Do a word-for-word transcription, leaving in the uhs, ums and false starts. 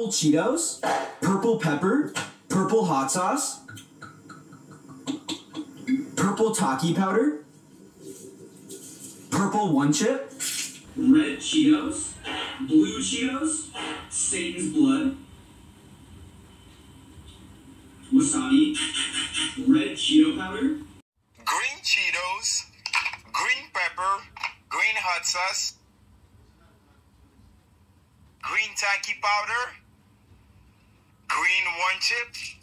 purple Cheetos, purple pepper, purple hot sauce, purple Taki powder, purple one chip, red Cheetos, blue Cheetos, Satan's blood, wasabi, red Cheeto powder, green Cheetos, green pepper, green hot sauce, green Taki powder, green one chip,